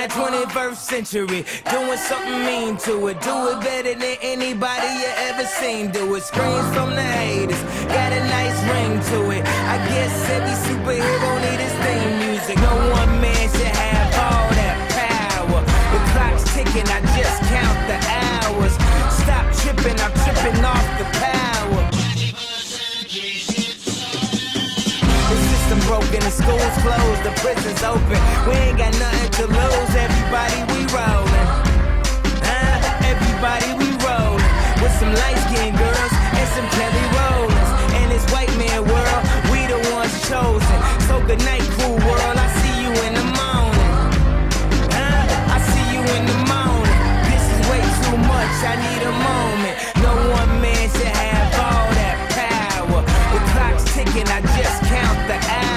that 21st century, doing something mean to it. Do it better than anybody you ever seen do it. Screams from the haters, got a nice ring to it. I guess every superhero need his theme music. No one man should have all that power. The clock's ticking, I just count the hours. Stop tripping, I'm tripping off the power. The system broken, the school's closed, the prison's open. We ain't got nothing to lose, everybody we rollin'. Everybody we rollin'. With some light-skinned girls and some Kelly Rollins. In this white man world, we the ones chosen. So good night, cool world, I see you in the morning. I see you in the morning. This is way too much, I need a moment. No one man should have all that power. The clock's ticking, I just count the hours.